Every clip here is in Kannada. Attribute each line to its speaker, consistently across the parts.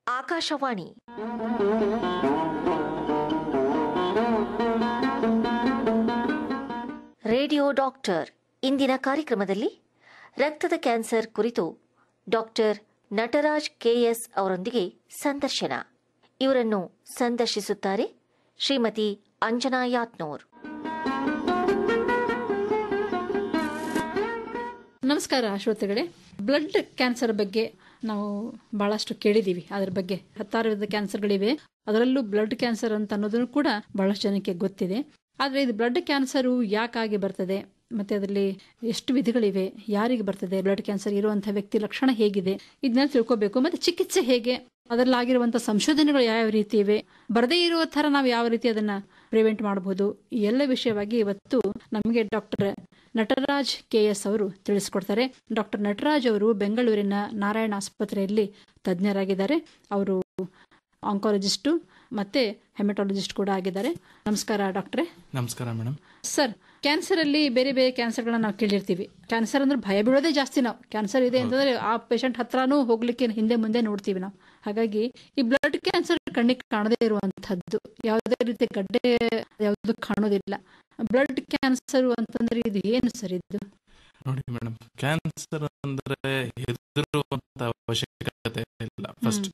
Speaker 1: ಆಕಾಶವಾಣಿ ರೇಡಿಯೋ ಡಾಕ್ಟರ್ ಇಂದಿನ ಕಾರ್ಯಕ್ರಮದಲ್ಲಿ ರಕ್ತದ ಕ್ಯಾನ್ಸರ್ ಕುರಿತು ಡಾಕ್ಟರ್ ನಟರಾಜ್ ಕೆಎಸ್ ಅವರೊಂದಿಗೆ ಸಂದರ್ಶನ. ಇವರನ್ನು ಸಂದರ್ಶಿಸುತ್ತಾರೆ ಶ್ರೀಮತಿ ಅಂಜನಾ ಯಾತ್ನೂರ್.
Speaker 2: ನಮಸ್ಕಾರ ಶ್ರೋತೃಗಳೇ. ಬ್ಲಡ್ ಕ್ಯಾನ್ಸರ್ ಬಗ್ಗೆ ನಾವು ಬಹಳಷ್ಟು ಕೇಳಿದೀವಿ. ಅದ್ರ ಬಗ್ಗೆ 16 ವಿಧದ ಕ್ಯಾನ್ಸರ್ಗಳಿವೆ. ಅದರಲ್ಲೂ ಬ್ಲಡ್ ಕ್ಯಾನ್ಸರ್ ಅಂತ ಅನ್ನೋದನ್ನು ಕೂಡ ಬಹಳಷ್ಟು ಜನಕ್ಕೆ ಗೊತ್ತಿದೆ. ಆದ್ರೆ ಇದು ಬ್ಲಡ್ ಕ್ಯಾನ್ಸರ್ ಯಾಕಾಗಿ ಬರ್ತದೆ, ಮತ್ತೆ ಅದರಲ್ಲಿ ಎಷ್ಟು ವಿಧಗಳಿವೆ, ಯಾರಿಗೆ ಬರ್ತದೆ, ಬ್ಲಡ್ ಕ್ಯಾನ್ಸರ್ ಇರುವಂತಹ ವ್ಯಕ್ತಿ ಲಕ್ಷಣ ಹೇಗಿದೆ, ಇದನ್ನೆಲ್ಲ ತಿಳ್ಕೋಬೇಕು. ಮತ್ತೆ ಚಿಕಿತ್ಸೆ ಹೇಗೆ, ಅದರಲ್ಲಾಗಿರುವಂತಹ ಸಂಶೋಧನೆಗಳು ಯಾವ ರೀತಿ ಇವೆ, ಬರದೇ ಇರುವ ತರ ನಾವು ಯಾವ ರೀತಿ ಅದನ್ನ ಪ್ರಿವೆಂಟ್ ಮಾಡಬಹುದು, ಈ ಎಲ್ಲ ವಿಷಯವಾಗಿ ಇವತ್ತು ನಮಗೆ ಡಾಕ್ಟರ್ ನಟರಾಜ್ ಕೆಎಸ್ ಅವರು ತಿಳಿಸ್ಕೊಡ್ತಾರೆ. ಡಾಕ್ಟರ್ ನಟರಾಜ್ ಅವರು ಬೆಂಗಳೂರಿನ ನಾರಾಯಣ ಆಸ್ಪತ್ರೆಯಲ್ಲಿ ತಜ್ಞರಾಗಿದ್ದಾರೆ. ಅವರು ಆಂಕಾಲಜಿಸ್ಟು ಮತ್ತೆ ಹೆಮಟಾಲಜಿಸ್ಟ್ ಕೂಡ ಆಗಿದ್ದಾರೆ. ನಮಸ್ಕಾರ ಡಾಕ್ಟ್ರೆ.
Speaker 3: ನಮಸ್ಕಾರ ಮೇಡಮ್.
Speaker 2: ಸರ್, ಕ್ಯಾನ್ಸರ್ ಅಲ್ಲಿ ಬೇರೆ ಬೇರೆ ಕ್ಯಾನ್ಸರ್ಗಳನ್ನ ನಾವು ಕೇಳಿರ್ತೀವಿ. ಕ್ಯಾನ್ಸರ್ ಅಂದ್ರೆ ಭಯ ಬೀಳೋದೇ ಜಾಸ್ತಿ. ನಾವು ಕ್ಯಾನ್ಸರ್ ಇದೆ ಅಂತಂದ್ರೆ ಆ ಪೇಷಂಟ್ ಹತ್ರನೂ ಹೋಗ್ಲಿಕ್ಕೆ ಹಿಂದೆ ಮುಂದೆ ನೋಡ್ತೀವಿ ನಾವು. ಹಾಗಾಗಿ ಈ ಬ್ಲಡ್ ಕ್ಯಾನ್ಸರ್ ಕಣ್ಣಿಗೆ ಕಾಣದೇ ಇರುವಂತಹದ್ದು, ಯಾವುದೇ ರೀತಿ ಗಡ್ಡೆ ಯಾವುದು ಕಾಣೋದಿಲ್ಲ. ಬ್ಲಡ್ ಕ್ಯಾನ್ಸರ್ ಅಂತಂದ್ರೆ ಇದು ಏನು ಸರ್? ಇದು
Speaker 3: ನೋಡಿ ಮೇಡಮ್, ಕ್ಯಾನ್ಸರ್ ಅಂದ್ರೆ ಹೆದರುವಂತ ಅವಶ್ಯಕತೆ ಇಲ್ಲ. ಫಸ್ಟ್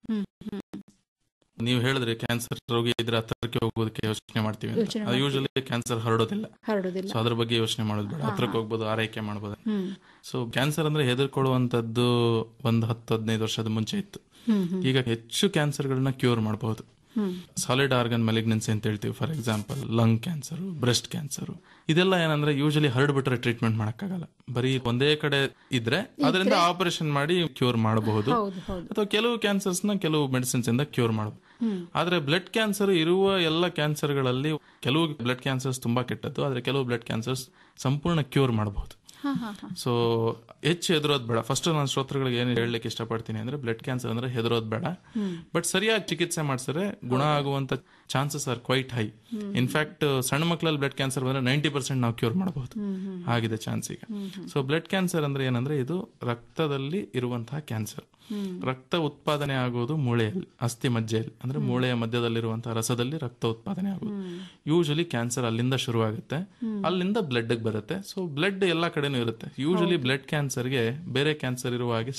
Speaker 3: ನೀವು ಹೇಳಿದ್ರೆ ಕ್ಯಾನ್ಸರ್ ರೋಗಿ ಇದ್ರೆ ಹತ್ರಕ್ಕೆ ಹೋಗೋದಕ್ಕೆ ಯೋಚನೆ ಮಾಡ್ತೀವಿ. Usually cancer ಹರಡೋದಿಲ್ಲ. ಸೊ ಅದ್ರ ಬಗ್ಗೆ ಯೋಚನೆ ಮಾಡೋದು ಬೇಡ. ಹತ್ರಕ್ಕೆ ಹೋಗ್ಬೋದು, ಆರೈಕೆ ಮಾಡಬಹುದು. ಸೊ ಕ್ಯಾನ್ಸರ್ ಅಂದ್ರೆ ಹೆದರ್ಕೊಳ್ಳುವಂತದ್ದು ಒಂದು 10-15 ವರ್ಷದ ಮುಂಚೆ ಇತ್ತು. ಈಗ ಹೆಚ್ಚು ಕ್ಯಾನ್ಸರ್ಗಳನ್ನ ಕ್ಯೂರ್ ಮಾಡಬಹುದು. ಸಾಲಿಡ್ ಆರ್ಗನ್ ಮೆಲಿಗ್ನೆನ್ಸಿ ಅಂತ ಹೇಳ್ತೀವಿ. For example lung cancer, breast cancer, ಇದೆಲ್ಲ ಏನಂದ್ರೆ ಯೂಶಲಿ ಹರಡ್ಬಿಟ್ರೆ ಟ್ರೀಟ್ಮೆಂಟ್ ಮಾಡಕ್ಕಾಗಲ್ಲ. ಬರೀ ಒಂದೇ ಕಡೆ ಇದ್ರೆ ಅದರಿಂದ ಆಪರೇಷನ್ ಮಾಡಿ ಕ್ಯೂರ್ ಮಾಡಬಹುದು, ಅಥವಾ ಕೆಲವು ಕ್ಯಾನ್ಸರ್ಸ್ ನ ಕೆಲವು ಮೆಡಿಸಿನ್ಸ್ ಇಂದ ಕ್ಯೂರ್ ಮಾಡಬಹುದು. ಆದ್ರೆ ಬ್ಲಡ್ ಕ್ಯಾನ್ಸರ್ ಇರುವ ಎಲ್ಲ ಕ್ಯಾನ್ಸರ್ಗಳಲ್ಲಿ ಕೆಲವು ಬ್ಲಡ್ ಕ್ಯಾನ್ಸರ್ಸ್ ತುಂಬಾ ಕೆಟ್ಟದ್ದು, ಆದ್ರೆ ಕೆಲವು ಬ್ಲಡ್ ಕ್ಯಾನ್ಸರ್ಸ್ ಸಂಪೂರ್ಣ ಕ್ಯೂರ್ ಮಾಡಬಹುದು. ಸೊ ಹೆಚ್ಚು ಹೆದರೋದ್ ಬೇಡ. ಫಸ್ಟ್ ನಾನು ಶ್ರೋತೃಗಳಿಗೆ ಏನು ಹೇಳಲಿಕ್ಕೆ ಇಷ್ಟಪಡ್ತೀನಿ ಅಂದ್ರೆ, ಬ್ಲಡ್ ಕ್ಯಾನ್ಸರ್ ಅಂದ್ರೆ ಹೆದರೋದ್ ಬೇಡ. ಬಟ್ ಸರಿಯಾಗಿ ಚಿಕಿತ್ಸೆ ಮಾಡಿಸಿದ್ರೆ ಗುಣ ಆಗುವಂತ chances are quite high. In fact ಸಣ್ಣ ಮಕ್ಕಳಲ್ಲಿ ಬ್ಲಡ್ ಕ್ಯಾನ್ಸರ್ ಬಂದ್ರೆ 90% ನಾವು ಕ್ಯೂರ್ ಮಾಡಬಹುದು ಆಗಿದೆ ಚಾನ್ಸ್ ಈಗ. ಸೊ ಬ್ಲಡ್ ಕ್ಯಾನ್ಸರ್ ಅಂದ್ರೆ ಏನಂದ್ರೆ, ಇದು ರಕ್ತದಲ್ಲಿ ಇರುವಂತಹ ಕ್ಯಾನ್ಸರ್. ರಕ್ತ ಉತ್ಪಾದನೆ ಆಗೋದು ಮೂಳೆಯಲ್ಲಿ, ಅಸ್ಥಿ ಮಜ್ಜೆಯಲ್ಲಿ, ಅಂದ್ರೆ ಮೂಳೆಯ ಮಧ್ಯದಲ್ಲಿರುವಂತಹ ರಸದಲ್ಲಿ ರಕ್ತ ಉತ್ಪಾದನೆ ಆಗೋದು. ಯೂಶಲಿ ಕ್ಯಾನ್ಸರ್ ಅಲ್ಲಿಂದ ಶುರುವಾಗುತ್ತೆ, ಅಲ್ಲಿಂದ ಬ್ಲಡ್ ಬರುತ್ತೆ. ಸೊ ಬ್ಲಡ್ ಎಲ್ಲಾ ಕಡೆನೂ ಇರುತ್ತೆ. ಯೂಶಲಿ ಬ್ಲಡ್ ಕ್ಯಾನ್ಸರ್ಗೆ ಬೇರೆ ಕ್ಯಾನ್ಸರ್ ಇರುವ ಹಾಗೆ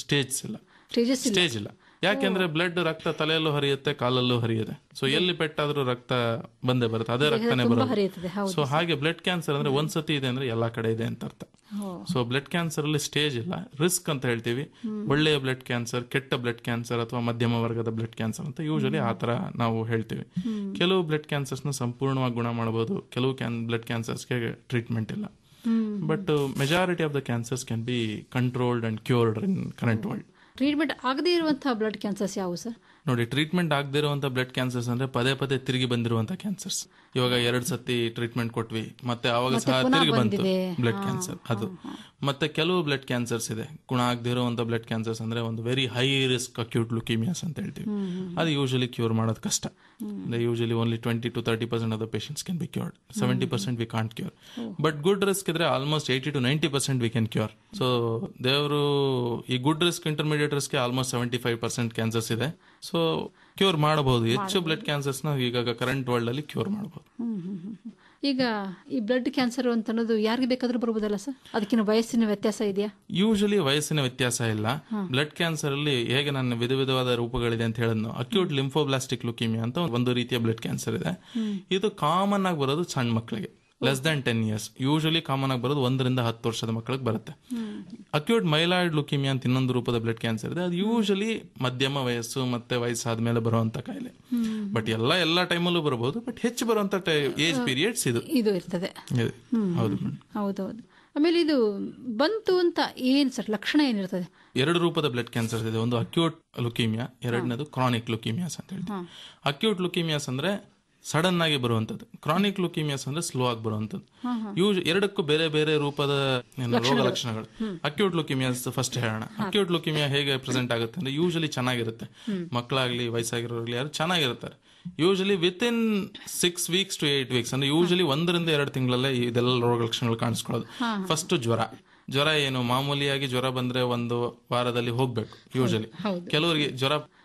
Speaker 3: ಸ್ಟೇಜ್ ಇಲ್ಲ. ಯಾಕೆಂದ್ರೆ ಬ್ಲಡ್ ರಕ್ತ ತಲೆಯಲ್ಲೂ ಹರಿಯುತ್ತೆ, ಕಾಲಲ್ಲೂ ಹರಿಯುತ್ತೆ. ಸೊ ಎಲ್ಲಿ ಪೆಟ್ಟಾದ್ರೂ ರಕ್ತ ಬಂದೇ ಬರುತ್ತೆ, ಅದೇ ರಕ್ತನೇ ಬರುತ್ತೆ. ಸೊ ಹಾಗೆ ಬ್ಲಡ್ ಕ್ಯಾನ್ಸರ್ ಅಂದ್ರೆ ಒಂದ್ಸತಿ ಇದೆ ಅಂದ್ರೆ ಎಲ್ಲಾ ಕಡೆ ಇದೆ ಅಂತ ಅರ್ಥ. ಸೊ ಬ್ಲಡ್ ಕ್ಯಾನ್ಸರ್ ಅಲ್ಲಿ ಸ್ಟೇಜ್ ಇಲ್ಲ, ರಿಸ್ಕ್ ಅಂತ ಹೇಳ್ತೀವಿ. ಒಳ್ಳೆಯ ಬ್ಲಡ್ ಕ್ಯಾನ್ಸರ್, ಕೆಟ್ಟ ಬ್ಲಡ್ ಕ್ಯಾನ್ಸರ್, ಅಥವಾ ಮಧ್ಯಮ ವರ್ಗದ ಬ್ಲಡ್ ಕ್ಯಾನ್ಸರ್ ಅಂತ ಯೂಶಲಿ ಆತರ ನಾವು ಹೇಳ್ತೀವಿ. ಕೆಲವು ಬ್ಲಡ್ ಕ್ಯಾನ್ಸರ್ಸ್ ನ ಸಂಪೂರ್ಣವಾಗಿ ಗುಣ ಮಾಡಬಹುದು, ಕೆಲವು ಬ್ಲಡ್ ಕ್ಯಾನ್ಸರ್ಸ್ಗೆ ಟ್ರೀಟ್ಮೆಂಟ್ ಇಲ್ಲ. But majority of the cancers can be controlled and cured in current world.
Speaker 2: Treatment ಆಗದೇ ಇರುವಂತಹ ಬ್ಲಡ್ ಕ್ಯಾನ್ಸರ್ಸ್ ಯಾವುವು ಸರ್?
Speaker 3: ನೋಡಿ, ಟ್ರೀಟ್ಮೆಂಟ್ ಆಗದೇ ಇರುವಂತ ಬ್ಲಡ್ ಕ್ಯಾನ್ಸರ್ಸ್ ಅಂದ್ರೆ ಪದೇ ತಿರುಗಿ ಬಂದಿರುವಂತ ಕ್ಯಾನ್ಸರ್ಸ್. ಇವಾಗ 2 ಸತಿ ಟ್ರೀಟ್ಮೆಂಟ್ ಕೊಟ್ವಿ, ಮತ್ತೆ ಅವಾಗ ಸಹ ತಿರುಗಿ ಬಂತು ಬ್ಲಡ್ ಕ್ಯಾನ್ಸರ್. ಅದು ಮತ್ತೆ ಕೆಲವು ಬ್ಲಡ್ ಕ್ಯಾನ್ಸರ್ಸ್ ಇದೆ ಗುಣ ಆಗದೇ ಇರುವಂತ ಬ್ಲಡ್ ಕ್ಯಾನ್ಸರ್ಸ್ ಅಂದ್ರೆ ಒಂದು very high risk acute leukemias ಅಂತ ಹೇಳ್ತೀವಿ. ಅದು ಯೂಶಲಿ ಕ್ಯೂರ್ ಮಾಡೋದು ಕಷ್ಟ. Usually only 20-30% of the patients can be cured. 70% we can't cure. But good risk ಇದ್ರೆ almost 80-90% we can cure. So ದೇವರು ಈ good risk, intermediate risk almost 75% cancers ಇದೆ. ಸೊ ಕ್ಯೂರ್ ಮಾಡಬಹುದು. ಹೆಚ್ಚು ಬ್ಲಡ್ ಕ್ಯಾನ್ಸರ್ಸ್ ನ ಈಗ ಕರೆಂಟ್ ವರ್ಲ್ಡ್ ಅಲ್ಲಿ ಕ್ಯೂರ್ ಮಾಡಬಹುದು.
Speaker 2: ಈಗ ಈ ಬ್ಲಡ್ ಕ್ಯಾನ್ಸರ್ ಅಂತ ಅನ್ನೋದು ಯಾರಿಗೆ ಬೇಕಾದ್ರೂ ಬರ್ಬೋದಲ್ಲ ಸರ್? ಅದಕ್ಕಿಂತ ವಯಸ್ಸಿನ ವ್ಯತ್ಯಾಸ ಇದೆಯಾ?
Speaker 3: ಯೂಶಲಿ ವಯಸ್ಸಿನ ವ್ಯತ್ಯಾಸ ಇಲ್ಲ. ಬ್ಲಡ್ ಕ್ಯಾನ್ಸರ್ ಅಲ್ಲಿ ಹೇಗೆ ನನ್ನ ವಿಧವಾದ ರೂಪಗಳಿದೆ ಅಂತ ಹೇಳಿದ್ನು, ಅಕ್ಯೂಟ್ ಲಿಂಫೋಬ್ಲಾಸ್ಟಿಕ್ ಲುಕೀಮಿಯಾ ಅಂತ ಒಂದು ರೀತಿಯ ಬ್ಲಡ್ ಕ್ಯಾನ್ಸರ್ ಇದೆ. ಇದು ಕಾಮನ್ ಆಗಿ ಬರೋದು ಸಣ್ಣ ಮಕ್ಕಳಿಗೆ, less than 10 years. Usually common ಆಗಿ ಬರೋದು 1-10 ವರ್ಷದ ಮಕ್ಕಳಿಗೆ ಬರುತ್ತೆ. ಅಕ್ಯೂಟ್ ಮೈಲಾಯ್ಡ್ ಲುಕೀಮಿಯಾ ಅಂತ ಇನ್ನೊಂದು ರೂಪದ ಬ್ಲಡ್ ಕ್ಯಾನ್ಸರ್ ಇದೆ. ಅದು ಯೂಶಲಿ ಮಧ್ಯಮ ವಯಸ್ಸು ಮತ್ತೆ ವಯಸ್ಸಾದ್ಮೇಲೆ ಬರುವಂತ ಕಾಯಿಲೆ. ಬಟ್ ಎಲ್ಲ ಟೈಮಲ್ಲೂ ಬರಬಹುದು. ಬಟ್ ಹೆಚ್ಚು ಬರುವಂತ ಏಜ್ ಪೀರಿಯಡ್ಸ್ ಇದು ಇರ್ತದೆ.
Speaker 2: ಹೌದೌದು. ಆಮೇಲೆ ಇದು ಬಂತು ಅಂತ ಏನ್ ಸರ್ ಲಕ್ಷಣ ಏನಿರ್ತದೆ?
Speaker 3: 2 ರೂಪದ ಬ್ಲಡ್ ಕ್ಯಾನ್ಸರ್ ಇದೆ. ಒಂದು ಅಕ್ಯೂಟ್ ಲುಕೀಮಿಯಾ, ಎರಡನೇದು ಕ್ರಾನಿಕ್ ಲುಕೀಮಿಯಾಸ್ ಅಂತ ಹೇಳ್ತೀವಿ. ಅಕ್ಯೂಟ್ ಲುಕೀಮಿಯಾಸ್ ಅಂದ್ರೆ ಸಡನ್ ಆಗಿ ಬರುವಂತದ್ದು. ಕ್ರಾನಿಕ್ ಲುಕೀಮಿಯಾಸ್ ಅಂದ್ರೆ ಸ್ಲೋ ಆಗಿ ಬರುವಂತದ್ದು. ಎರಡಕ್ಕೂ ಬೇರೆ ಬೇರೆ ರೂಪದ ರೋಗ ಲಕ್ಷಣಗಳು. ಅಕ್ಯೂಟ್ ಲುಕೀಮಿಯಾಸ್ ಫಸ್ಟ್ ಹೇಳೋಣ. ಅಕ್ಯೂಟ್ ಲುಕೀಮಿಯಾ ಹೇಗೆ ಪ್ರೆಸೆಂಟ್ ಆಗುತ್ತೆ ಅಂದ್ರೆ, ಯೂಶಲಿ ಚೆನ್ನಾಗಿರುತ್ತೆ. ಮಕ್ಕಳಾಗ್ಲಿ ವಯಸ್ಸಾಗಿರೋರ್ಲಿ ಯಾರು ಚೆನ್ನಾಗಿರ್ತಾರೆ. Usually within 6 weeks to 8 weeks ಅಂದ್ರೆ ಯೂಶಲಿ 1-2 ತಿಂಗಳಲ್ಲೇ ಇದೆಲ್ಲ ರೋಗ ಲಕ್ಷಣಗಳು ಕಾಣಿಸ್ಕೊಳ್ಳೋದು. ಫಸ್ಟ್ ಜ್ವರ ಏನು ಮಾಮೂಲಿಯಾಗಿ ಜ್ವರ ಬಂದ್ರೆ 1 ವಾರದಲ್ಲಿ ಹೋಗ್ಬೇಕು ಯೂಶಲಿ. ಕೆಲವರಿಗೆ ಜ್ವರ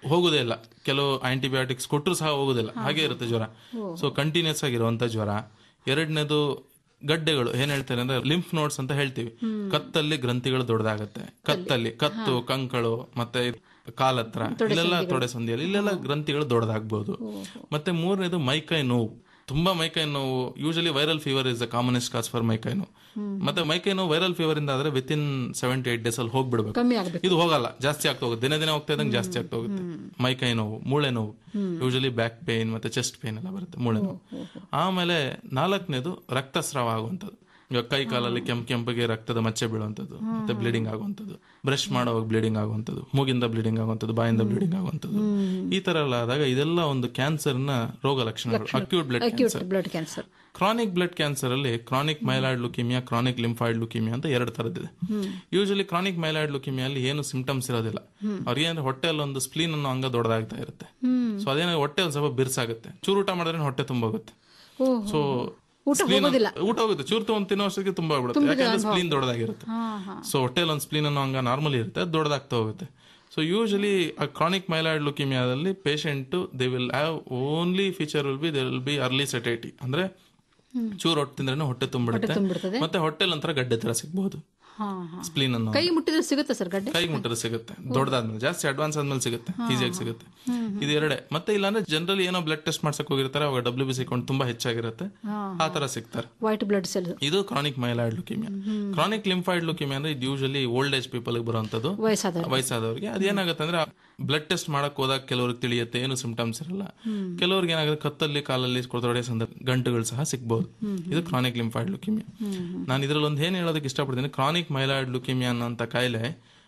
Speaker 3: ಹೋಗುದೇ ಇಲ್ಲ, ಕೆಲವು ಆಂಟಿಬಯೋಟಿಕ್ಸ್ ಕೊಟ್ಟರು ಸಹ ಹೋಗುದಿಲ್ಲ, ಹಾಗೆ ಇರುತ್ತೆ ಜ್ವರ. ಸೊ ಕಂಟಿನ್ಯೂಸ್ ಆಗಿರುವಂತ ಜ್ವರ. ಎರಡನೇದು ಗಡ್ಡೆಗಳು, ಏನ್ ಹೇಳ್ತಾರೆ ಅಂದ್ರೆ ಲಿಂಫ್ ನೋಡ್ಸ್ ಅಂತ ಹೇಳ್ತೀವಿ. ಕತ್ತಲ್ಲಿ ಗ್ರಂಥಿಗಳು ದೊಡ್ಡದಾಗತ್ತೆ, ಕತ್ತು ಕಂಕಳು ಮತ್ತೆ ಕಾಲತ್ರ ಇಲ್ಲೆಲ್ಲ ತೊಡೆ ಸಂಧಿಯಲ್ಲಿ ಇಲ್ಲೆಲ್ಲ ಗ್ರಂಥಿಗಳು ದೊಡ್ಡದಾಗಬಹುದು. ಮತ್ತೆ ಮೂರನೇದು ಮೈಕೈ ನೋವು, ತುಂಬಾ ಮೈಕೈ ನೋವು. Usually viral fever is the commonest cause for ಮೈಕೈ ನೋವು. ಮತ್ತೆ ಮೈಕೈ ನೋವು ವೈರಲ್ ಫೀವರ್ ಇಂದ ಆದ್ರೆ ವಿತಿನ್ 7 to 8 days ಅಲ್ಲಿ ಹೋಗ್ಬಿಡ್ಬೇಕು. ಇದು ಹೋಗಲ್ಲ, ಜಾಸ್ತಿ ಆಗ್ತಾ ಹೋಗುತ್ತೆ, ದಿನ ಹೋಗ್ತಾ ಇದ್ದಂಗೆ ಜಾಸ್ತಿ ಆಗ್ತಾ ಹೋಗುತ್ತೆ. ಮೈಕೈ ನೋವು, ಮೂಳೆ ನೋವು, ಯೂಶಲಿ ಬ್ಯಾಕ್ ಪೇನ್ ಮತ್ತೆ ಚೆಸ್ಟ್ ಪೇನ್ ಎಲ್ಲ ಬರುತ್ತೆ, ಮೂಳೆ ನೋವು. ಆಮೇಲೆ 4ನೇದು ರಕ್ತಸ್ರಾವ ಆಗುವಂಥದ್ದು. ಇವಾಗ ಕೈ ಕಾಲಲ್ಲಿ ಕೆಂಪಿಗೆ ರಕ್ತದ ಮಚ್ಚೆ ಬೀಳುವಂಥದ್ದು, ಮತ್ತೆ ಬ್ಲೀಡಿಂಗ್ ಆಗುವಂಥದ್ದು, ಬ್ರಷ್ ಮಾಡುವಾಗ ಬ್ಲೀಡಿಂಗ್ ಆಗುವಂಥದ್ದು, ಮೂಗಿಂದ ಬ್ಲೀಡಿಂಗ್ ಆಗುವಂಥದ್ದು, ಬಾಯಿಂದ ಬ್ಲೀಡಿಂಗ್ ಆಗುವಂಥದ್ದು. ಈ ತರ ಎಲ್ಲ ಆದಾಗ ಇದೆಲ್ಲ ಒಂದು ಕ್ಯಾನ್ಸರ್ ನ ರೋಗ ಲಕ್ಷಣಗಳು. Acute blood cancer. Chronic blood cancer ಅಲ್ಲಿ chronic myeloid leukemia, chronic lymphoid leukemia ಅಂತ 2 ತರದಿದೆ. ಯೂಶಲಿ ಕ್ರಾನಿಕ್ ಮೈಲಾಯ್ಡ್ ಲುಕೀಮಿಯಾ ಅಲ್ಲಿ ಏನು ಸಿಂಪ್ಟಮ್ಸ್ ಇರೋದಿಲ್ಲ. ಅವ್ರಿಗೆ ಹೊಟ್ಟೆಯಲ್ಲಿ ಒಂದು ಸ್ಪ್ಲೀನ್ ಅನ್ನೋ ಅಂಗ ದೊಡ್ಡದಾಗ್ತಾ ಇರುತ್ತೆ. ಸೊ ಅದೇನೋ ಹೊಟ್ಟೆ ಒಂದು ಸ್ವಲ್ಪ ಬಿರ್ಸಾಗುತ್ತೆ, ಚೂರು ಊಟ ಮಾಡಿದ್ರೆ ಹೊಟ್ಟೆ ತುಂಬೋಗುತ್ತೆ. ಸೊ ಊಟ ಹೋಗುತ್ತೆ, ಚೂರು ತಗೊಂಡು ತಿನ್ನೋ ಅಷ್ಟಕ್ಕೆ ತುಂಬಾ ಆಗ್ಬಿಡುತ್ತೆ, ಯಾಕಂದ್ರೆ ಸ್ಪ್ಲೀನ್ ದೊಡ್ಡದಾಗಿರುತ್ತೆ. ಸೊ ಹೊಟ್ಟೆಯಲ್ಲಿ ಒಂದು ಸ್ಪ್ಲೀನ್ ಅನ್ನೋ ಅಂಗ ನಾರ್ಮಲಿ ಇರುತ್ತೆ, ಅದು ದೊಡ್ಡದಾಗ್ತಾ ಹೋಗುತ್ತೆ. ಸೊ ಯೂಶಲಿ ಕ್ರಾನಿಕ್ ಮೈಲಾಯ್ಡ್ ಲುಕೀಮಿಯಾದಲ್ಲಿ patient they will have only feature will be early satiety, ಅಂದ್ರೆ ಚೂರು ಹೊಟ್ಟೆ ತಿಂದ್ರೆ ಹೊಟ್ಟೆ ತುಂಬಿಡುತ್ತೆ, ಮತ್ತೆ ಹೊಟ್ಟೆಲ್ ಒಂಥರ ಗಡ್ಡೆ ತರ ಸಿಗಬಹುದು. ಸ್ಪ್ಲೀನ್ ಅನ್ನು
Speaker 2: ಕೈ ಮುಟ್ಟಿದ್ರೆ ಸಿಗುತ್ತೆ ಸರ್, ಗಡ್ಡೆ
Speaker 3: ಕೈ ಮುಟ್ಟಿದ್ರೆ ಸಿಗುತ್ತೆ, ದೊಡ್ಡದಾದ್ಮೇಲೆ, ಜಾಸ್ತಿ ಅಡ್ವಾನ್ಸ್ ಆದ್ಮೇಲೆ ಸಿಗುತ್ತೆ, ಈಸಿಯಾಗಿ ಸಿಗುತ್ತೆ. ಇದು ಎರಡೇ. ಮತ್ತೆ ಇಲ್ಲಾಂದ್ರೆ ಜನರಲಿ ಏನೋ ಬ್ಲಡ್ ಟೆಸ್ಟ್ ಮಾಡ್ಸಕ್ ಹೋಗಿರ್ತಾರೆ, ಅವಾಗ WBC ಕೌಂಟ್ ತುಂಬಾ ಹೆಚ್ಚಾಗಿರುತ್ತೆ, ಆ ತರ ಸಿಗ್ತಾರೆ.
Speaker 2: White blood cell.
Speaker 3: ಇದು chronic myeloid leukemia. Chronic lymphoid leukemia ಅಂದ್ರೆ ಇದು ಯೂಶಲಿ ಓಲ್ಡ್ ಏಜ್ ಪೀಪಲ್ ಬರುವಂತದ್ದು, ವಯಸ್ಸಾದವರಿಗೆ. ಅದೇನಾಗುತ್ತೆ ಅಂದ್ರೆ ಬ್ಲಡ್ ಟೆಸ್ಟ್ ಮಾಡಕ್ ಹೋದಾಗ ಕೆಲವ್ರಿಗೆ ತಿಳಿಯುತ್ತೆ, ಏನು ಸಿಂಪ್ಟಮ್ಸ್ ಇರಲ್ಲ. ಕೆಲವ್ರಿಗೆ ಏನಾಗುತ್ತೆ ಕತ್ತಲ್ಲಿ ಕಾಲಲ್ಲಿ ತೊಡೆ ಗಂಟುಗಳು ಸಹ ಸಿಗಬಹುದು. ಇದು ಕ್ರಾನಿಕ್ ಲಿಂಫಾಯ್ಡ್ ಲುಕೀಮಿಯಾ. ನಾನು ಇದ್ರಲ್ಲಿ ಒಂದು ಏನ್ ಹೇಳೋದಕ್ಕೆ ಇಷ್ಟಪಡ್ತೀನಿ, ಕ್ರಾನಿಕ್ ಮೈಲಾಯ್ಡ್ ಲುಕೀಮಿಯಾ ಅನ್ನೋಂಥ ಕಾಯಿಲೆ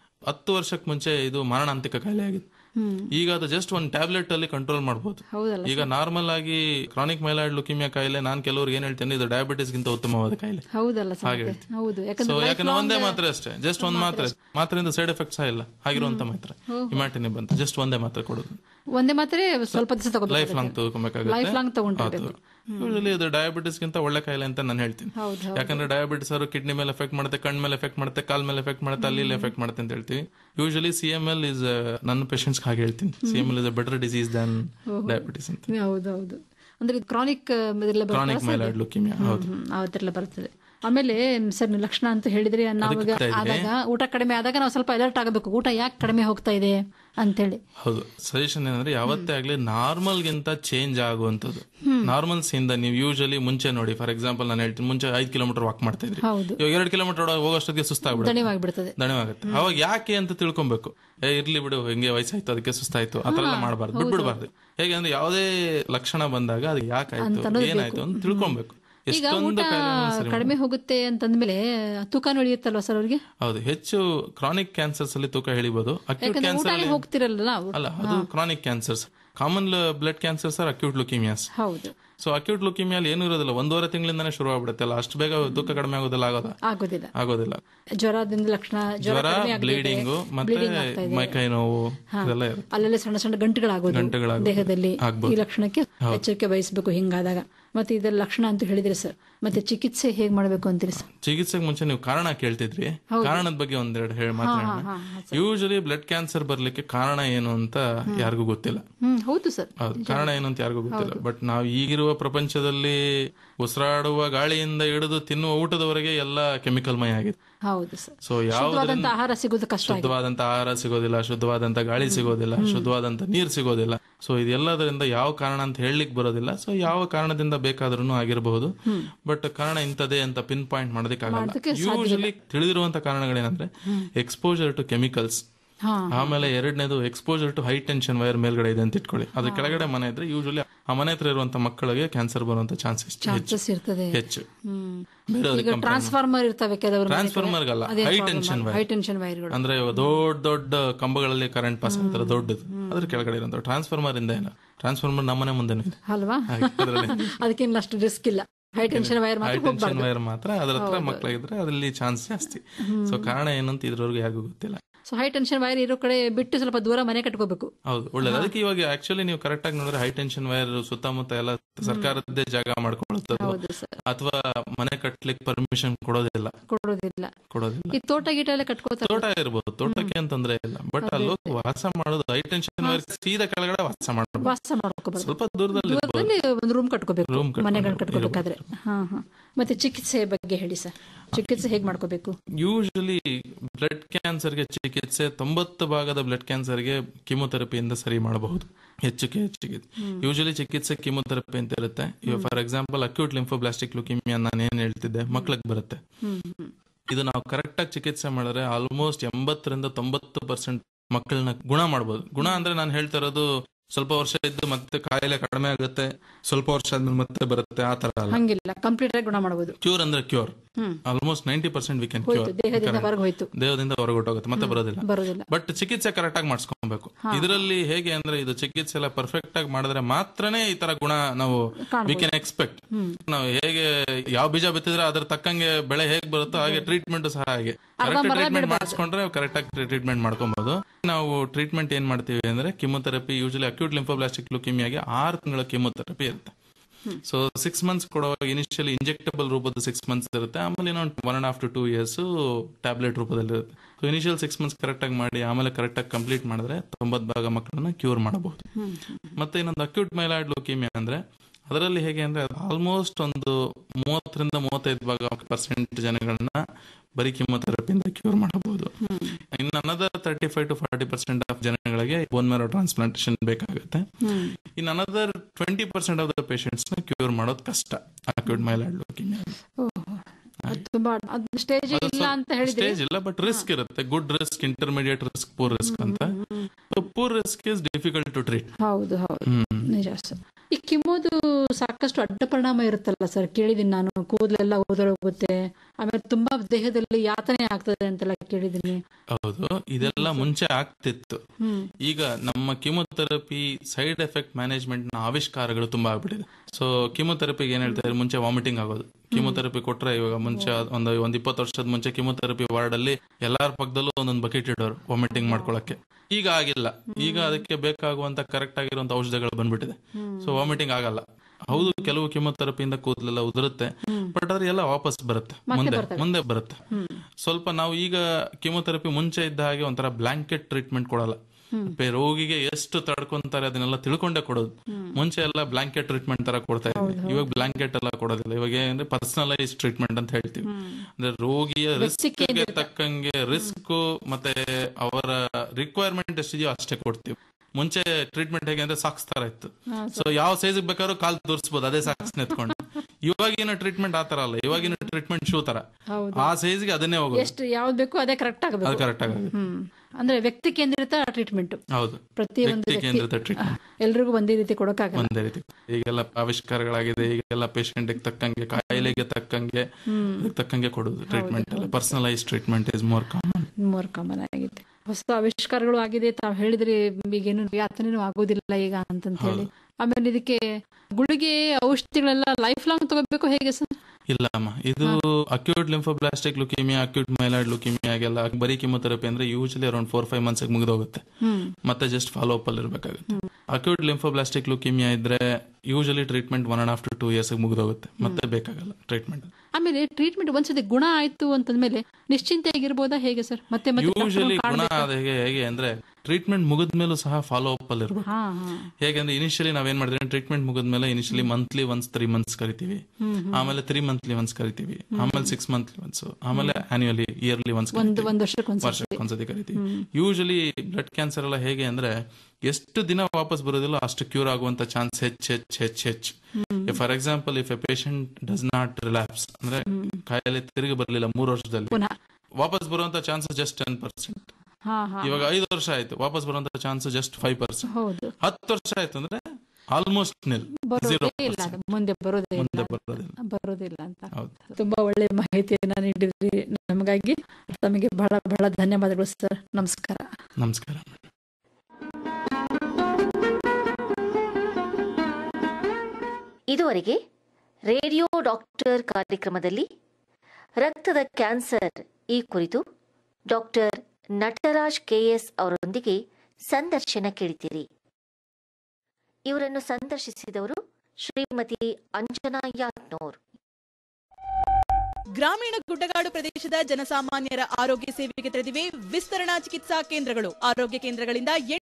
Speaker 3: 10 ವರ್ಷಕ್ಕೆ ಮುಂಚೆ ಇದು ಮಾರಣಾಂತಿಕ ಕಾಯಿಲೆ ಆಗಿತ್ತು. ಈಗ ಅದು ಜಸ್ಟ್ ಒಂದು ಟ್ಯಾಬ್ಲೆಟ್ ಅಲ್ಲಿ ಕಂಟ್ರೋಲ್ ಮಾಡಬಹುದು. ಈಗ ನಾರ್ಮಲ್ ಆಗಿ ಕ್ರಾನಿಕ್ ಮೈಲಾಯ್ಡ್ ಲುಕೀಮಿಯಾ ಕಾಯಿಲೆ ನಾನು ಕೆಲವ್ರಿಗೆ ಏನ್ ಹೇಳ್ತೇನೆ, ಇದು ಡಯಾಬಿಟಿಸ್ ಗಿಂತ ಉತ್ತಮವಾದ ಕಾಯಿಲೆ. ಯಾಕಂದ್ರೆ ಒಂದೇ ಮಾತ್ರೆ ಅಷ್ಟೇ, ಜಸ್ಟ್ ಒಂದ್ ಮಾತ್ರೆಯಿಂದ ಸೈಡ್ ಎಫೆಕ್ಟ್ಸ್ ಇಲ್ಲ ಆಗಿರುವಂತ ಮಾತ್ರೆ ಇಮ್ಯಾಟಿನಿಬ್ ಅಂತ, ಜಸ್ಟ್ ಒಂದೇ ಮಾತ್ರೆ ಕೊಡೋದು.
Speaker 2: ಒಂದೇ ಮಾತ್ರೆ ಸ್ವಲ್ಪ ದಿವಸ
Speaker 3: ಲೈಫ್ ಲಾಂಗ್ ತಗೋಬೇಕಾಗುತ್ತೆ. ಯೂಶಲಿ ಇದು ಡಯಾಬಿಟಿಸ್ ಗಿಂತ ಒಳ್ಳೆ ಕಾಯಿಲೆ ಅಂತ ನಾನು ಹೇಳ್ತೀನಿ. ಯಾಕಂದ್ರೆ ಡಯಾಬಿಟಿಸ್ ಅವರು ಕಿಡ್ನಿ ಮೇಲೆ ಎಫೆಕ್ಟ್ ಮಾಡುತ್ತೆ, ಕಣ್ ಮೇಲೆ ಎಫೆಕ್ಟ್ ಮಾಡುತ್ತೆ, ಕಾಲ್ ಮೇಲೆ ಎಫೆಕ್ಟ್ ಮಾಡುತ್ತೆ, ಅಲ್ಲಿ ಎಫೆಕ್ಟ್ ಮಾಡುತ್ತೆ ಅಂತ ಹೇಳ್ತೀವಿ. ಯೂಶಲಿ CML ಇಸ್ ನನ್ನ ಪೇಷಂಟ್ಸ್ ಹಾಗೆ ಹೇಳ್ತೀನಿ, CML is a better disease than diabetes ಅಂತ.
Speaker 2: ಹೌದೌದು, ಅಂದ್ರೆ ಕ್ರಾನಿಕ್
Speaker 3: ಮೈಲಾಯ್ಡ್ ಲುಕೀಮಿಯಾ
Speaker 2: ಅದೆಲ್ಲ ಬರ್ತದೆ. ಆಮೇಲೆ ಸರ್ ಲಕ್ಷಣ ಅಂತ ಹೇಳಿದ್ರೆ, ನಾವಾಗ ಆದಾಗ ಊಟ ಕಡಿಮೆ ಆದಾಗ ನಾವು ಸ್ವಲ್ಪ ಅಲರ್ಟ್ ಆಗಬೇಕು, ಊಟ ಯಾಕೆ ಕಡಿಮೆ ಹೋಗ್ತಾ ಇದೆ ಅಂತ ಹೇಳಿ.
Speaker 3: ಹೌದು, ಸಜೆಷನ್ ಏನಂದ್ರೆ ಯಾವತ್ತೇ ಆಗ್ಲಿ ನಾರ್ಮಲ್ ಗಿಂತ ಚೇಂಜ್ ಆಗುವಂತದ್ದು. ನಾರ್ಮಲ್ಸ್ ಇಂದ ನೀವು ಯೂಶಲಿ ಮುಂಚೆ ನೋಡಿ, ಫಾರ್ ಎಕ್ಸಾಂಪಲ್ ನಾನು ಹೇಳ್ತೀನಿ, ಮುಂಚೆ 5 ಕಿಲೋಮೀಟರ್ ವಾಕ್ ಮಾಡ್ತಾ ಇದ್ರಿ, ಇವಾಗ 2 ಕಿಲೋಮೀಟರ್ ಹೋಗೋಷ್ಟೊತ್ತಿಗೆ ಸುಸ್ತಾಗ್ಬಿಡುತ್ತೆ, ದಣಿವಾಗುತ್ತೆ. ಅವಾಗ ಯಾಕೆ ಅಂತ ತಿಳ್ಕೊಬೇಕು. ಇರ್ಲಿ ಬಿಡು, ಹಿಂಗೆ ವಯಸ್ಸಾಯ್ತು ಅದಕ್ಕೆ ಸುಸ್ತಾಯ್ತು, ಆತರ ಎಲ್ಲ ಮಾಡಬಾರ್ದು, ಬಿಡ್ಬಿಡ್ಬಾರ್ದು. ಹೇಗೆ ಅಂದ್ರೆ ಯಾವುದೇ ಲಕ್ಷಣ ಬಂದಾಗ ಅದು ಯಾಕಾಯ್ತು ಏನಾಯ್ತು ಅಂತ ತಿಳ್ಕೊಬೇಕು.
Speaker 2: ಈಗ ಊಟ ಕಡಿಮೆ ಹೋಗುತ್ತೆ ಅಂತಂದ್ಮೇಲೆ ತೂಕನೂ ಇಳಿಯುತ್ತಲ್ವಾ ಸರ್ ಅವ್ರಿಗೆ?
Speaker 3: ಹೌದು, ಹೆಚ್ಚು ಕ್ರಾನಿಕ್ ಕ್ಯಾನ್ಸರ್ಸ್ ಅಲ್ಲಿ ತೂಕ ಇಳಿಬಹುದು. ಅಕ್ಯೂಟ್ ಕ್ಯಾನ್ಸರ್
Speaker 2: ಹೋಗ್ತಿರಲ್ಲ
Speaker 3: ಅಲ್ಲ, ಅದು chronic cancers. Common blood cancers are acute leukemias.
Speaker 2: ಹೌದು.
Speaker 3: ಸೊ ಅಕ್ಯೂಟ್ ಲುಕೀಮಿಯಲ್ಲಿ ಏನು ಇರೋದಿಲ್ಲ, 1.5 ತಿಂಗಳಿಂದನೇ ಶುರು ಆಗ್ಬಿಡುತ್ತೆ ಅಲ್ಲ, ಅಷ್ಟು ಬೇಗ ತೂಕ ಕಡಿಮೆ ಆಗೋದಿಲ್ಲ.
Speaker 2: ಜ್ವರದಿಂದ ಲಕ್ಷಣ,
Speaker 3: ಜ್ವರ, ಬ್ಲೀಡಿಂಗ್, ಮತ್ತೆ ಮೈಕೈ ನೋವು ಇದೆಲ್ಲ ಇರುತ್ತೆ.
Speaker 2: ಅಲ್ಲೆಲ್ಲ ಸಣ್ಣ ಸಣ್ಣ ಗಂಟುಗಳಾಗೋದು ದೇಹದಲ್ಲಿ. ಈ ಲಕ್ಷಣಕ್ಕೆ ಎಚ್ಚರಿಕೆ ವಹಿಸಬೇಕು ಹಿಂಗಾದಾಗ. ಮತ್ತೆ ಇದೆಲ್ಲ ಲಕ್ಷಣ ಅಂತ ಹೇಳಿದ್ರಿ ಸರ್, ಮತ್ತೆ ಚಿಕಿತ್ಸೆ ಹೇಗ್ ಮಾಡ್ಬೇಕು ಅಂತೀರಿ ಸರ್?
Speaker 3: ಚಿಕಿತ್ಸೆಗೆ ಮುಂಚೆ ನೀವು ಕಾರಣ ಕೇಳ್ತಿದ್ರಿ, ಕಾರಣದ ಬಗ್ಗೆ ಒಂದೆರಡು ಹೇಳಿ ಮಾತಾಡೋಣ. ಯೂಶಲಿ ಬ್ಲಡ್ ಕ್ಯಾನ್ಸರ್ ಬರ್ಲಿಕ್ಕೆ ಕಾರಣ ಏನು ಅಂತ ಯಾರಿಗೂ ಗೊತ್ತಿಲ್ಲ.
Speaker 2: ಹೌದು ಸರ್,
Speaker 3: ಹೌದು, ಕಾರಣ ಏನು ಅಂತ ಯಾರಿಗೂ ಗೊತ್ತಿಲ್ಲ. ಬಟ್ ನಾವು ಈಗಿರುವ ಪ್ರಪಂಚದಲ್ಲಿ ಉಸಿರಾಡುವ ಗಾಳಿಯಿಂದ ಹಿಡಿದು ತಿನ್ನುವ ಊಟದವರೆಗೆ ಎಲ್ಲ ಕೆಮಿಕಲ್ ಮಯ ಆಗಿದೆ.
Speaker 2: ಹೌದು ಸರ್.
Speaker 3: ಸೊ ಯಾವುದರಿಂದ
Speaker 2: ಆಹಾರ ಸಿಗೋದು ಕಷ್ಟ,
Speaker 3: ಶುದ್ಧವಾದಂತ ಆಹಾರ ಸಿಗೋದಿಲ್ಲ, ಶುದ್ಧವಾದಂತ ಗಾಳಿ ಸಿಗೋದಿಲ್ಲ, ಶುದ್ಧವಾದಂತ ನೀರು ಸಿಗೋದಿಲ್ಲ. ಸೊ ಇದೆಲ್ಲದರಿಂದ ಯಾವ ಕಾರಣ ಅಂತ ಹೇಳಲಿಕ್ಕೆ ಬರೋದಿಲ್ಲ. ಸೊ ಯಾವ ಕಾರಣದಿಂದ ಬೇಕಾದ್ರೂ ಆಗಿರಬಹುದು, ಬಟ್ ಕಾರಣ ಇಂಥದೇ ಅಂತ ಪಿನ್ ಪಾಯಿಂಟ್ ಮಾಡೋದಕ್ಕಾಗಲ್ಲ. ಯೂಶಲಿ ತಿಳಿದಿರುವಂತ ಕಾರಣಗಳೇನಂದ್ರೆ ಎಕ್ಸ್ಪೋಜರ್ ಟು ಕೆಮಿಕಲ್ಸ್, ಆಮೇಲೆ ಎರಡನೇದು exposure to high tension wire ಮೇಲ್ಗಡೆ ಇದೆ ಅಂತ ಇಟ್ಕೊಳ್ಳಿ, ಅದ್ರ ಕೆಳಗಡೆ ಮನೆ ಇದ್ರೆ ಯೂಶಲಿ ಆ ಮನೆ ಹತ್ರ ಇರುವಂತ ಮಕ್ಕಳಿಗೆ ಕ್ಯಾನ್ಸರ್ ಬರುವಂತ ಚಾನ್ಸಸ್ ಹೆಚ್ಚು.
Speaker 2: ಟ್ರಾನ್ಸ್ಫಾರ್ಮರ್ ಇರ್ತವೆ ಕೆಲವರು,
Speaker 3: ಟ್ರಾನ್ಸ್ಫಾರ್ಮರ್ ಅಲ್ಲ, ಹೈ ಟೆನ್ಷನ್ ವೈರ್ ಅಂದ್ರೆ ದೊಡ್ಡ ದೊಡ್ಡ ಕಂಬಗಳಲ್ಲಿ ಕರೆಂಟ್ ಪಾಸ್ ಆಗ್ತಾರೆ, ದೊಡ್ಡದು, ಅದ್ರ ಕೆಳಗಡೆ ಇರುವಂತ ಟ್ರಾನ್ಸ್ಫಾರ್ಮರ್ ಇಂದ ಏನು, ಟ್ರಾನ್ಸ್ಫಾರ್ಮರ್ ನಮ್ಮನೆ ಮುಂದೆ ಇದೆ
Speaker 2: ಅಲ್ವಾ, ಅದಕ್ಕೇನು ಅಷ್ಟು ರಿಸ್ಕ್ ಇಲ್ಲ. ಹೈ ಟೆನ್ಷನ್ ವೈರ್ ಮಾತ್ರ
Speaker 3: ಅದ್ರ ಹತ್ರ ಮಕ್ಕಳಿದ್ರೆ ಅದ್ರಲ್ಲಿ ಚಾನ್ಸ್ ಜಾಸ್ತಿ. ಸೊ ಕಾರಣ ಏನಂತ ಇದ್ರವರೆಗೂ ಯಾರಿಗೂ ಗೊತ್ತಿಲ್ಲ.
Speaker 2: ಸೊ ಹೈ ಟೆನ್ಷನ್ ವೈರ್ ಇರೋ ಕಡೆ ಬಿಟ್ಟು ಸ್ವಲ್ಪ ದೂರ ಮನೆ ಕಟ್ಕೋಬೇಕು.
Speaker 3: ಹೌದು, ಒಳ್ಳೇದು. ಅದಕ್ಕೆ ಇವಾಗ ಆಕ್ಚುಲಿ ನೀವು ಕರೆಕ್ಟ್ ಆಗಿ ನೋಡಿದ್ರೆ ಹೈ ಟೆನ್ಷನ್ ವೈರ್ ಸುತ್ತಮುತ್ತ ಎಲ್ಲ ಸರ್ಕಾರದ್ದೇ ಜಾಗ ಮಾಡ್ಕೊಳ್ತದೆ, ಅಥವಾ ಮನೆ ಕಟ್ಲಿಕ್ಕೆ ಪರ್ಮಿಷನ್ ಕೊಡೋದಿಲ್ಲ.
Speaker 2: ಈ ತೋಟ ಗೀಟ ಎಲ್ಲ ಕಟ್ಕೋತಾರೆ.
Speaker 3: ತೋಟ ಇರ್ಬೋದು, ತೋಟಕ್ಕೆ ಏನ್ ತೊಂದ್ರೆ ಇಲ್ಲ, ಬಟ್ ಅಲ್ಲಿ ವಾಸ ಮಾಡೋದು ಹೈ ಟೆನ್ಷನ್ ವೈರ್ ಸೀದಾ ಕೆಳಗಡೆ ವಾಸ ಮಾಡಬೇಕು. ಸ್ವಲ್ಪ ದೂರದಲ್ಲಿ
Speaker 2: ಒಂದು ರೂಮ್ ಕಟ್ಕೋಬೇಕು, ಮನೆಗಳು ಕಟ್ಕೋಬೇಕಾದ್ರೆ. ಮತ್ತೆ ಚಿಕಿತ್ಸೆ ಬಗ್ಗೆ ಹೇಳಿ ಸರ್, ಚಿಕಿತ್ಸೆ ಹೇಗ್ ಮಾಡ್ಕೋಬೇಕು?
Speaker 3: ಯೂಶಲಿ ಬ್ಲಡ್ ಕ್ಯಾನ್ಸರ್ಗೆ ಚಿಕಿತ್ಸೆ 90% ಬ್ಲಡ್ ಕ್ಯಾನ್ಸರ್ಗೆ ಕಿಮೋಥೆರಪಿಯಿಂದ ಸರಿ ಮಾಡಬಹುದು, ಹೆಚ್ಚಿಗೆ. ಯೂಶಲಿ ಚಿಕಿತ್ಸೆ ಕಿಮೋಥೆರಪಿ ಅಂತ ಇರುತ್ತೆ. ಇವಾಗ for example acute lymphoblastic leukemia ನಾನು ಏನ್ ಹೇಳ್ತಿದ್ದೆ, ಮಕ್ಳಿಗೆ ಬರುತ್ತೆ. ಇದು ನಾವು ಕರೆಕ್ಟ್ ಆಗಿ ಚಿಕಿತ್ಸೆ ಮಾಡಿದ್ರೆ ಆಲ್ಮೋಸ್ಟ್ 80-90% ಮಕ್ಕಳನ್ನ ಗುಣ ಮಾಡಬಹುದು. ಗುಣ ಅಂದ್ರೆ ನಾನು ಹೇಳ್ತಾ ಇರೋದು ಸ್ವಲ್ಪ ವರ್ಷ ಇದ್ದು ಮತ್ತೆ ಕಾಯಿಲೆ ಕಡಿಮೆ ಆಗುತ್ತೆ, ಸ್ವಲ್ಪ ವರ್ಷ ಆದ್ಮೇಲೆ ಮತ್ತೆ ಬರುತ್ತೆ, ಆ ತರ ಅಲ್ಲ.
Speaker 2: ಹಂಗಿಲ್ಲ, ಕಂಪ್ಲೀಟ್ ಆಗಿ ಗುಣ ಮಾಡಬಹುದು.
Speaker 3: ಕ್ಯೂರ್ ಅಂದ್ರೆ cure, almost 90% we can cure. ದೇಹದಿಂದ ಹೊರಗೋಟೋಗುತ್ತೆ, ಮತ್ತೆ ಬರೋದಿಲ್ಲ. ಬಟ್ ಚಿಕಿತ್ಸೆ ಕರೆಕ್ಟ್ ಆಗಿ ಮಾಡಿಸ್ಕೊಬೇಕು. ಇದರಲ್ಲಿ ಹೇಗೆ ಅಂದ್ರೆ ಇದು ಚಿಕಿತ್ಸೆ ಎಲ್ಲ ಪರ್ಫೆಕ್ಟ್ ಆಗಿ ಮಾಡಿದ್ರೆ ಮಾತ್ರನೇ ಈ ತರ ಗುಣ ನಾವು ವಿ ಕ್ಯಾನ್ ಎಕ್ಸ್ಪೆಕ್ಟ್. ನಾವು ಹೇಗೆ ಯಾವ ಬೀಜ ಬಿತ್ತಿದ್ರೆ ಅದ್ರ ತಕ್ಕಂಗೆ ಬೆಳೆ ಹೇಗೆ ಬರುತ್ತೋ ಹಾಗೆ ಟ್ರೀಟ್ಮೆಂಟ್ ಸಹ ಹಾಗೆ ಕರೆಕ್ಟ್ ಟ್ರೀಟ್ಮೆಂಟ್ ಮಾಡಿಸ್ಕೊಂಡ್ರೆ ಕರೆಕ್ಟ್ ಆಗಿ ಟ್ರೀಟ್ಮೆಂಟ್ ಮಾಡ್ಕೊಬಹುದು. ನಾವು ಟ್ರೀಟ್ಮೆಂಟ್ ಏನ್ ಮಾಡ್ತೀವಿ ಅಂದ್ರೆ ಕಿಮೋಥೆರಪಿ ಯೂಶಲಿ ಅಕ್ಯೂಟ್ ಲಿಂಫೋಬ್ಲಾಸ್ಟಿಕ್ ಲುಕೀಮಿಯಾಗೆ 6 ತಿಂಗಳ ಕಿಮೋಥೆರಪಿ ಇರುತ್ತೆ. ಸೊ 6 months ಕೊಡುವಾಗ ಇನಿಷಿಯಲಿ ಇಂಜೆಕ್ಟಬಲ್ ರೂಪದ 6 months ಇರುತ್ತೆ, ಆಮೇಲೆ ಇನ್ನೊಂದು 1.5 to 2 years ಟ್ಯಾಬ್ಲೆಟ್ ರೂಪದಲ್ಲಿ ಇರುತ್ತೆ. ಸೊ ಇನಿಷಿಯಲ್ 6 months ಕರೆಕ್ಟ್ ಆಗಿ ಮಾಡಿ ಆಮೇಲೆ ಕರೆಕ್ಟ್ ಆಗಿ ಕಂಪ್ಲೀಟ್ ಮಾಡಿದ್ರೆ 90% ಮಕ್ಕಳನ್ನ ಕ್ಯೂರ್ ಮಾಡಬಹುದು. ಮತ್ತೆ ಇನ್ನೊಂದು ಅಕ್ಯೂಟ್ ಮೈಲಾಯ್ಡ್ ಲುಕೀಮಿಯಾ ಅಂದ್ರೆ ಅದರಲ್ಲಿ ಹೇಗೆ ಅಂದ್ರೆ ಆಲ್ಮೋಸ್ಟ್ ಒಂದು 30-35% ಜನಗಳನ್ನ ಬರೀ ಕಿಮೋಥೆರಪಿಯಿಂದ ಕ್ಯೂರ್ ಮಾಡಬಹುದು. ಇನ್ನು ಅನದರ್ 35-40% ಆಫ್ ಜನಗಳಿಗೆ ಬೋನ್ ಮ್ಯಾರೋ ಟ್ರಾನ್ಸ್ಪ್ಲಾಂಟೇಶನ್ ಬೇಕಾಗುತ್ತೆ. ಇನ್ನು ಅನದರ್ 20% ಆಫ್ ದ ಪೇಷಂಟ್ಸ್ ನ ಕ್ಯೂರ್ ಮಾಡೋದು ಕಷ್ಟ ಅಕ್ಯೂಟ್ ಮೈಲಾಯ್ಡ್ ಲುಕೀಮಿಯಾ. ಸ್ಟೇಜ್ ಇಲ್ಲ, ಬಟ್ ರಿಸ್ಕ್ ಇರುತ್ತೆ. Good risk, intermediate risk, poor risk ಅಂತ. Poor risk is difficult to treat.
Speaker 2: ಹೌದು, ನಿಜ ಸರ್. ಈ ಕಿಮೋದು ಸಾಕಷ್ಟು ಅಡ್ಡ ಪರಿಣಾಮ ಇರುತ್ತಲ್ಲ ಸರ್, ಕೇಳಿದೀನಿ ನಾನು. ಕೂದಲೆಲ್ಲ ಹೋಗುತ್ತೆ, ಆಮೇಲೆ ತುಂಬಾ ದೇಹದಲ್ಲಿ ಯಾತನೆ ಆಗ್ತದೆ ಅಂತೆಲ್ಲ ಕೇಳಿದೀನಿ.
Speaker 3: ಹೌದು, ಇದೆಲ್ಲ ಮುಂಚೆ ಆಗ್ತಿತ್ತು. ಈಗ ನಮ್ಮ ಕಿಮೋಥೆರಪಿ ಸೈಡ್ ಎಫೆಕ್ಟ್ ಮ್ಯಾನೇಜ್ಮೆಂಟ್ ನ ಆವಿಷ್ಕಾರಗಳು ತುಂಬಾ ಆಗ್ಬಿಟ್ಟಿದೆ. ಸೊ ಕಿಮೋಥೆರಪಿಗೆ ಏನ್ ಹೇಳ್ತಾರೆ, ಮುಂಚೆ ವಾಮಿಟಿಂಗ್ ಆಗೋದು. ಕಿಮೋಥೆರಪಿ ಕೊಟ್ರೆ ಇವಾಗ ಮುಂಚೆ ಒಂದು 20 ವರ್ಷದ ಮುಂಚೆ ಕಿಮೋಥೆರಪಿ ವಾರ್ಡ್ ಅಲ್ಲಿ ಎಲ್ಲಾರ ಪಕ್ಕದಲ್ಲೂ ಒಂದೊಂದು ಬಕೆಟ್ ಇಡೋರು ವಾಮಿಟಿಂಗ್ ಮಾಡ್ಕೊಳಕ್ಕೆ. ಈಗ ಆಗಿಲ್ಲ. ಈಗ ಅದಕ್ಕೆ ಬೇಕಾಗುವಂತ ಕರೆಕ್ಟ್ ಆಗಿರುವಂತ ಔಷಧಗಳು ಬಂದ್ಬಿಟ್ಟಿದೆ. ಸೊ ವಾಮಿಟಿಂಗ್ ಆಗಲ್ಲ. ಹೌದು, ಕೆಲವು ಕಿಮೋಥೆರಪಿಯಿಂದ ಕೂದಲೆಲ್ಲ ಉದುರುತ್ತೆ, ಬಟ್ ಅದ್ರ ಎಲ್ಲ ವಾಪಸ್ ಬರುತ್ತೆ, ಮುಂದೆ ಬರುತ್ತೆ. ಸ್ವಲ್ಪ ನಾವು ಈಗ ಕಿಮೋಥೆರಪಿ ಮುಂಚೆ ಇದ್ದ ಹಾಗೆ ಒಂಥರ ಬ್ಲಾಂಕೆಟ್ ಟ್ರೀಟ್ಮೆಂಟ್ ಕೊಡಲ್ಲ. ರೋಗಿಗೆ ಎಷ್ಟು ತಡ್ಕೊಂತಾರೆ ಅದನ್ನೆಲ್ಲ ತಿಳ್ಕೊಂಡೇ ಕೊಡೋದು. ಮುಂಚೆ ಎಲ್ಲ ಬ್ಲಾಂಕೆಟ್ ಟ್ರೀಟ್ಮೆಂಟ್ ತರ ಕೊಡ್ತಾ ಇದ್ವಿ, ಇವಾಗ ಬ್ಲಾಂಕೆಟ್ ಎಲ್ಲ ಕೊಡೋದಿಲ್ಲ. ಇವಾಗ ಏನಂದ್ರೆ ಪರ್ಸನಲೈಸ್ ಟ್ರೀಟ್ಮೆಂಟ್ ಅಂತ ಹೇಳ್ತೀವಿ. ಅಂದ್ರೆ ರೋಗಿಯ ರಿಸ್ಕ್ ತಕ್ಕಂಗೆ ರಿಸ್ಕ್ ಮತ್ತೆ ಅವರ ರಿಕ್ವೈರ್ಮೆಂಟ್ ಎಷ್ಟಿದೆಯೋ ಅಷ್ಟೇ ಕೊಡ್ತೀವಿ. ಮುಂಚೆ ಟ್ರೀಟ್ಮೆಂಟ್ ಹೇಗೆ ಅಂದ್ರೆ ಸಾಕ್ಸ್ ತರ ಇತ್ತು. ಸೊ ಯಾವ ಸೈಜ್ ಬೇಕಾದ್ರೂ ಕಾಲ್ ತೋರಿಸಬಹುದು ಅದೇ ಸಾಕ್ಸ್ ನೆತ್ಕೊಂಡು. ಇವಾಗಿನ ಟ್ರೀಟ್ಮೆಂಟ್ ಆ ತರ ಅಲ್ಲ, ಇವಾಗಿನ ಟ್ರೀಟ್ಮೆಂಟ್ ಶೂ ತರ, ಆ ಸೈಜ್ಗೆ ಅದನ್ನೇ ಹೋಗೋದು.
Speaker 2: ಎಷ್ಟು ಯಾವ್ದು ಬೇಕು ಅದೇ ಕರೆಕ್ಟ್ ಆಗಬೇಕು.
Speaker 3: ಕರೆಕ್ಟ್ ಆಗುತ್ತೆ.
Speaker 2: ಅಂದ್ರೆ ವ್ಯಕ್ತಿ ಕೇಂದ್ರಿತ ಟ್ರೀಟ್ಮೆಂಟ್.
Speaker 3: ಹೌದು,
Speaker 2: ಪ್ರತಿಯೊಂದು
Speaker 3: ಕೇಂದ್ರಿತ ಟ್ರೀಟ್ಮೆಂಟ್
Speaker 2: ಎಲ್ರಿಗೂ ಒಂದೇ ರೀತಿ ಕೊಡಕ್ಕಾಗಲ್ಲ.
Speaker 3: ಒಂದೇ ರೀತಿ. ಈಗೆಲ್ಲ ಆವಿಷ್ಕಾರಗಳಾಗಿದೆ. ಈಗೆಲ್ಲ ಪೇಷಂಟ್ ತಕ್ಕಂಗೆ, ಕಾಯಿಲೆಗೆ ತಕ್ಕಂಗೆ ಕೊಡುದು ಟ್ರೀಟ್ಮೆಂಟ್ ಎಲ್ಲ. Personalise treatment is more
Speaker 2: common ಆಗಿದೆ. ಹೊಸ ಆವಿಷ್ಕಾರಗಳು ಆಗಿದೆ. ತಾವ್ ಹೇಳಿದ್ರಿ ಈಗೇನು ಯಾತನೇನು ಆಗೋದಿಲ್ಲ ಈಗ ಅಂತ ಹೇಳಿ. ಆಮೇಲೆ ಇದಕ್ಕೆ ಗುಳಿಗೆ ಔಷಧಿಗಳೆಲ್ಲ ಲೈಫ್ ಲಾಂಗ್ ತಗೋಬೇಕು ಹೇಗೆ ಸರ್?
Speaker 3: ಇಲ್ಲ ಅಮ್ಮ, ಇದು acute lymphoblastic leukemia, acute myeloid ಲುಕೀಮಿಯಾಗೆಲ್ಲ ಬರೀ ಕಿಮೋಥೆರಪಿ ಅಂದ್ರೆ ಯೂಶಲಿ ಅರೌಂಡ್ 4-5 months ಮುಗಿದೋಗುತ್ತೆ. ಮತ್ತೆ ಜಸ್ಟ್ ಫಾಲೋ ಅಪ್ ಅಲ್ಲಿ ಇರಬೇಕಾಗುತ್ತೆ. ಅಕ್ಯೂಟ್ ಲಿಂಫೋಬ್ಲಾಸ್ಟಿಕ್ ಲುಕೀಮಿಯಾ ಇದ್ರೆ ಯೂಶಲಿ ಟ್ರೀಟ್ಮೆಂಟ್ 1.5 to 2 years ಮುಗಿದೋಗುತ್ತೆ, ಮತ್ತೆ ಬೇಕಾಗಲ್ಲ ಟ್ರೀಟ್ಮೆಂಟ್.
Speaker 2: ಆಮೇಲೆ ಟ್ರೀಟ್ಮೆಂಟ್ ಒಂದ್ಸತಿ ಗುಣ ಆಯ್ತು ಅಂತಂದ್ಮೇಲೆ ನಿಶ್ಚಿಂತೆಯಾಗಿರ್ಬೋದಾ ಹೇಗೆ ಸರ್? ಮತ್ತೆ
Speaker 3: ಯೂಶಲಿ ಗುಣ ಹೇಗೆ ಅಂದ್ರೆ ಟ್ರೀಟ್ಮೆಂಟ್ ಮುಗಿದ್ಮೇಲೂ ಸಹ ಫಾಲೋ ಅಪ್ ಅಲ್ಲಿ ಇರ್ಬೇಕು. ಹೇಗೆಂದ್ರೆ ಇನಿಷಿಯಲಿ ನಾವೇನ್ ಮಾಡಿದ್ರೆ ಟ್ರೀಟ್ಮೆಂಟ್ ಮುಗಿದ್ಮೇಲೆ ಇನಿಷಿಯಲಿ ಮಂತ್ಲಿ ಒನ್ಸ್ 3 months ಕರಿತೀವಿ, ಆಮೇಲೆ 3 monthly ಒನ್ಸ್ ಕರಿತೀವಿ, ಆಮೇಲೆ 6 monthly ಒನ್ಸ್, ಆಮೇಲೆ ಆನ್ಯುವಲಿ ಇಯರ್ಲಿ ಒನ್ಸ್, ವರ್ಷಕ್ಕೊಂದ್ಸತಿ ಕರಿತೀವಿ. ಯೂಶಲಿ ಬ್ಲಡ್ ಕ್ಯಾನ್ಸರ್ ಎಲ್ಲ ಹೇಗೆ ಅಂದ್ರೆ ಎಷ್ಟು ದಿನ ವಾಪಸ್ ಬರೋದಿಲ್ಲ ಅಷ್ಟು ಕ್ಯೂರ್ ಆಗುವಂತ ಚಾನ್ಸ್ ಹೆಚ್ಚು. For example, if a patient does not relapse ಅಂದ್ರೆ ಕಾಯಿಲೆ ತಿರುಗಿ ಬರಲಿಲ್ಲ 3 ವರ್ಷದಲ್ಲಿ, ವಾಪಸ್ ಬರುವಂತ ಚಾನ್ಸಸ್ ಜಸ್ಟ್ 10%. ಇವಾಗ 5 ವರ್ಷ ಆಯ್ತು, ವಾಪಸ್ ಬರುವಂತ ಚಾನ್ಸ್ ಜಸ್ಟ್ 5%. 10 ವರ್ಷ ಆಯ್ತು ಅಂದ್ರೆ ಆಲ್ಮೋಸ್ಟ್
Speaker 2: ಮುಂದೆ ಬರೋದಿಲ್ಲ ಅಂತ. ತುಂಬಾ ಒಳ್ಳೆ ಮಾಹಿತಿಯನ್ನ ನೀಡಿದ್ರಿ ನಮಗಾಗಿ. ತಮಗೆ ಬಹಳ ಬಹಳ ಧನ್ಯವಾದಗಳು ಸರ್. ನಮಸ್ಕಾರ.
Speaker 3: ನಮಸ್ಕಾರ.
Speaker 1: ಇದುವರೆಗೆ ರೇಡಿಯೋ ಡಾಕ್ಟರ್ ಕಾರ್ಯಕ್ರಮದಲ್ಲಿ ರಕ್ತದ ಕ್ಯಾನ್ಸರ್ ಈ ಕುರಿತು ಡಾಕ್ಟರ್ ನಟರಾಜ್ ಕೆಎಸ್ ಅವರೊಂದಿಗೆ ಸಂದರ್ಶನ ಕೇಳಿದಿರಿ. ಇವರನ್ನು ಸಂದರ್ಶಿಸಿದವರು ಶ್ರೀಮತಿ ಅಂಜನಾ ಯಾತ್ನೂರ್.
Speaker 4: ಗ್ರಾಮೀಣ ಗುಡ್ಡಗಾಡು ಪ್ರದೇಶದ ಜನಸಾಮಾನ್ಯರ ಆರೋಗ್ಯ ಸೇವೆಗೆ ತೆರೆದಿವೆ ವಿಸ್ತರಣಾ ಚಿಕಿತ್ಸಾ ಕೇಂದ್ರಗಳು. ಆರೋಗ್ಯ ಕೇಂದ್ರಗಳಿಂದ